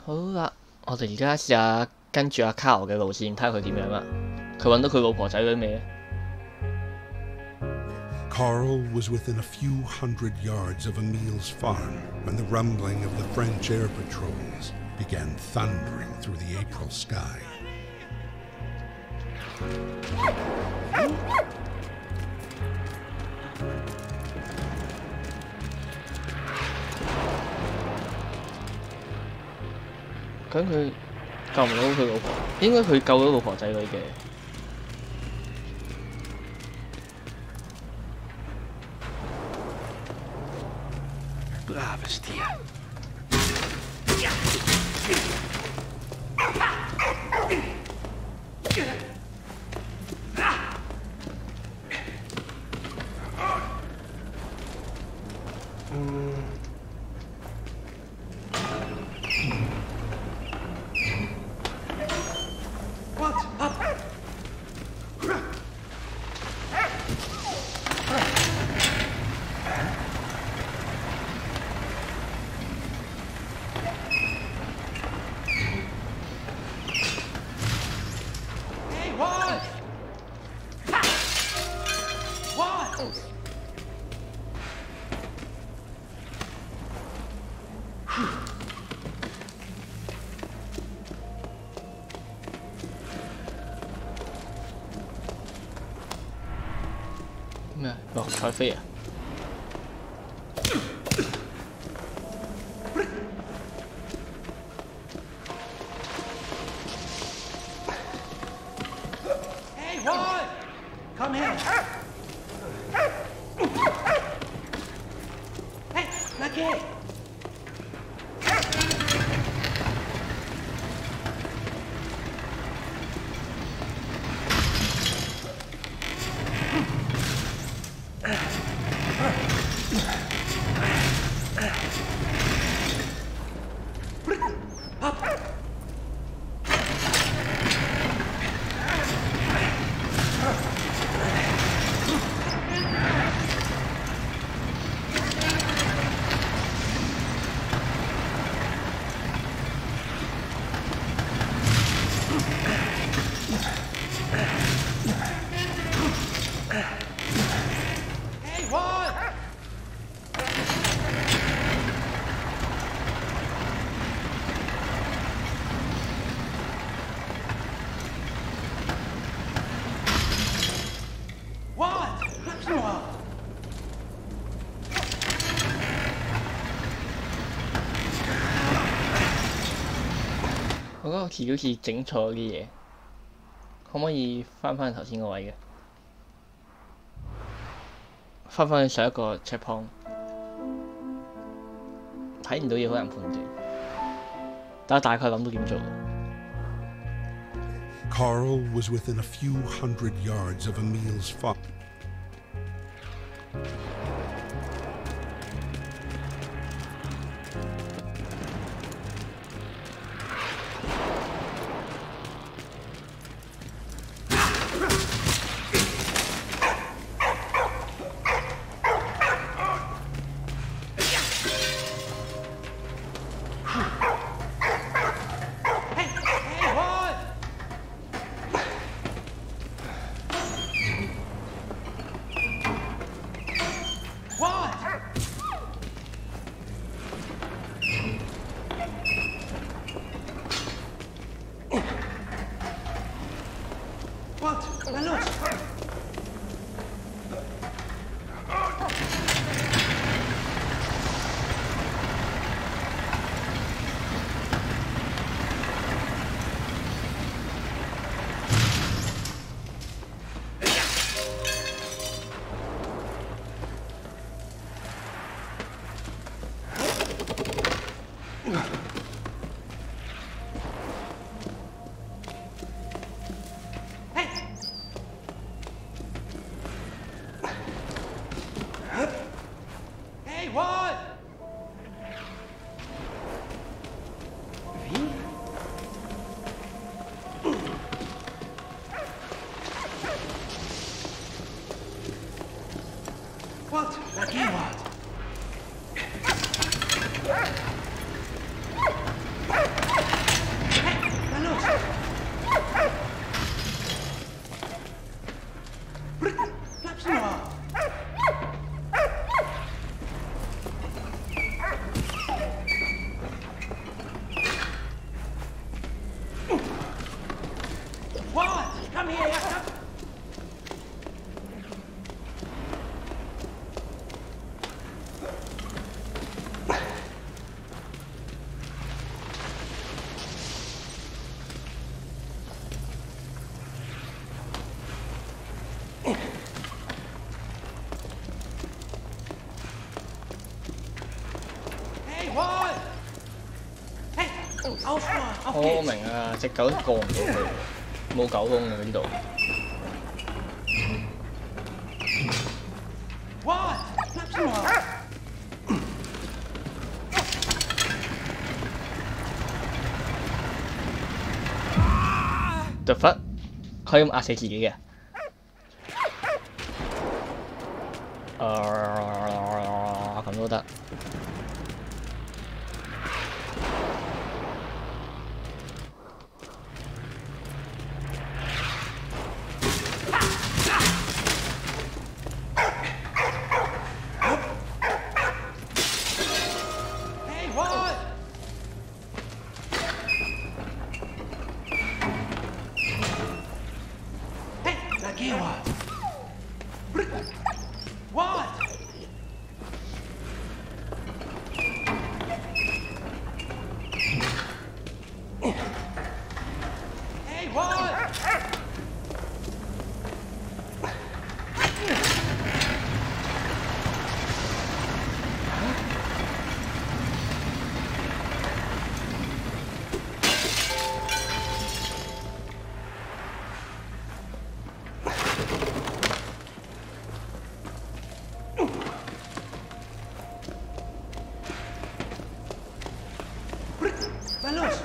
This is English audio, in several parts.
好啦，我哋而家試下跟住阿卡羅嘅路線，睇下佢點樣啦。佢揾到佢老婆仔女未？ Carl was within a few hundred yards of Emil's farm when the rumbling of the French air patrols began thundering through the April sky. 咁佢救唔到佢老婆，應該佢救到老婆仔女嘅。 Bravestia. What? Up! Hey, what? What? 咩？落彩飛啊！ Hey, what? Come here. Hey, Lucky. Up. Hey, what? What? What's wrong? 我覺得我好似整錯啲嘢，可唔可以翻返頭先個位嘅？翻返去上一個 checkpoint，睇唔到嘢好難判斷，但係大概諗到點做。 Carl was within a few hundred yards of Emil's farm. Hey, what? What? What? Alert! Hey, what? V? What? Lucky what? 我明啊，隻狗過唔到去，冇狗窿嘅呢度。 What? Not too hard. The fuck？ 可以咁壓死自己嘅？咁都得。 Hey, what? Hey, lagi what? What? Hey, what? Veloz.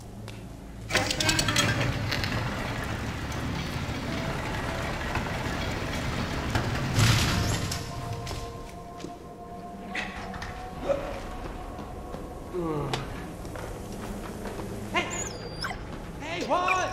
Hey! Hey, what?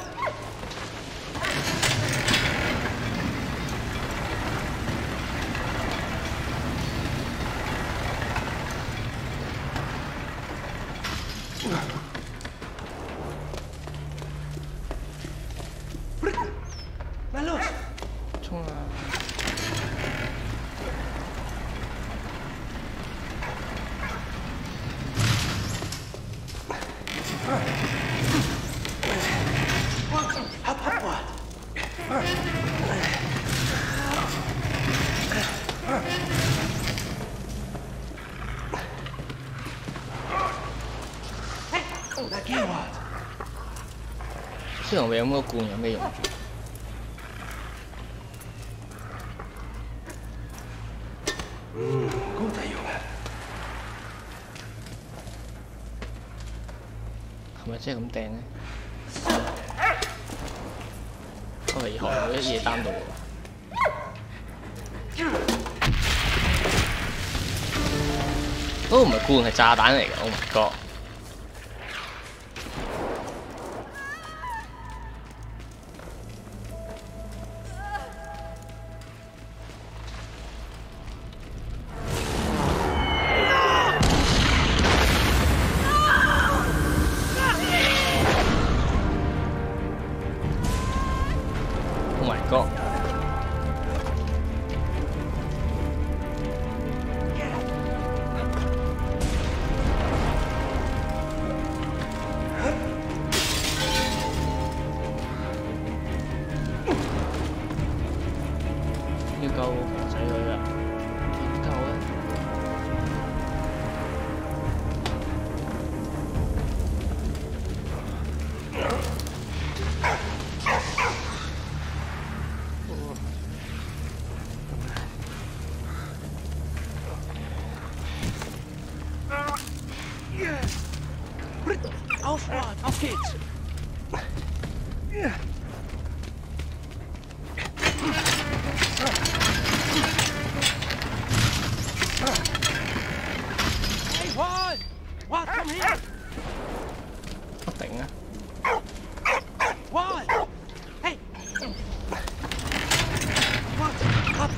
Veloz. 衝啊！ Hop, hop, what? Hey, lagi what? 消防備咁個罐有咩用？ 高大用啊！ 係咪真係咁掟咧？我離學有一嘢擔到喎。嗰個唔係罐，係炸彈嚟嘅。Oh my god！Oh my god！ 要救仔女啊！點救咧？ Auf, what? Auf geht's! Hey, what? What? Come here! 我頂啊！ What? Hey! What? Up!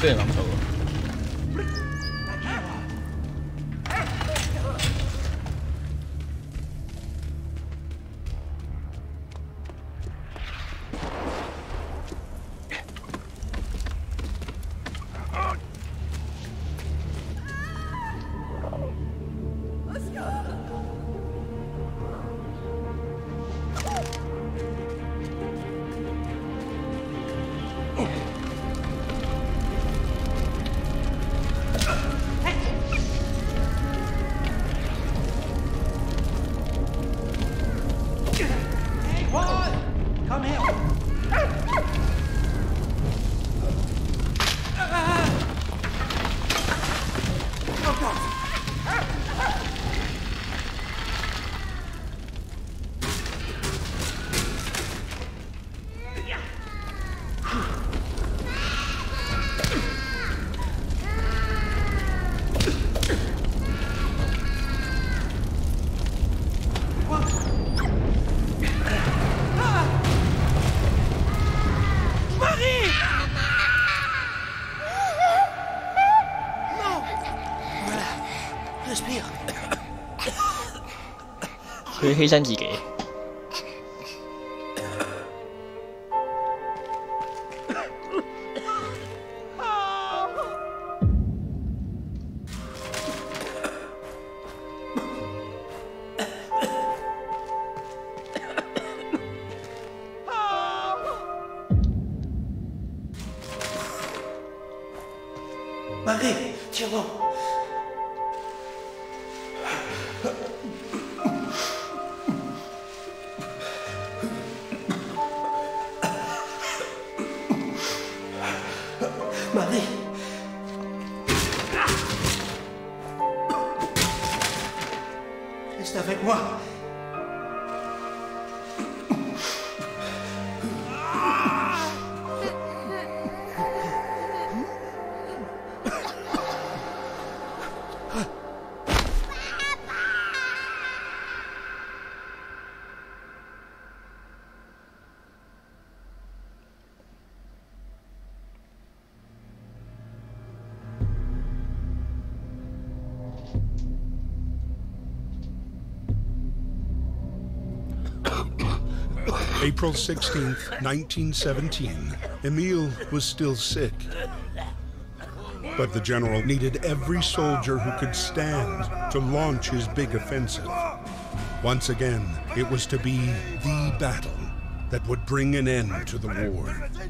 雖然諗錯喎。佢犧牲自己。 Marie, tiens-moi. Marie. Reste avec moi. April 16th, 1917. Emile was still sick. But the general needed every soldier who could stand to launch his big offensive. Once again, it was to be the battle that would bring an end to the war.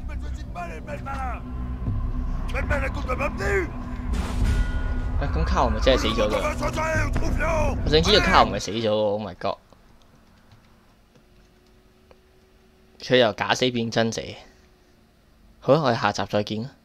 咁卡豪咪真係死咗㗎？我想知道卡豪咪死咗喎 ！Oh my god！ 佢由假死變真死。好啦，我哋下集再見啦。